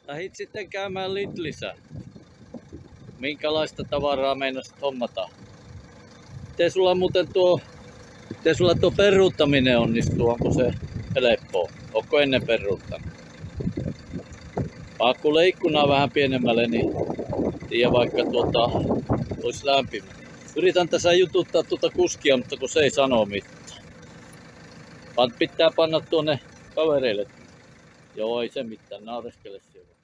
Lähit sitten käymään Lidlissä. Minkälaista tavaraa meinasit hommata? Miten sulla tuo peruuttaminen onnistuu? Onko se helppoa? Onko ennen peruuttanut? Paakkuule ikkunaa vähän pienemmälle, niin tiedä vaikka olisi lämpimä. Yritän tässä jututtaa tuota kuskia, mutta kun se ei sano mitään. Pitää panna tuonne kavereille. Joo, ei se mitään, naureskele siellä.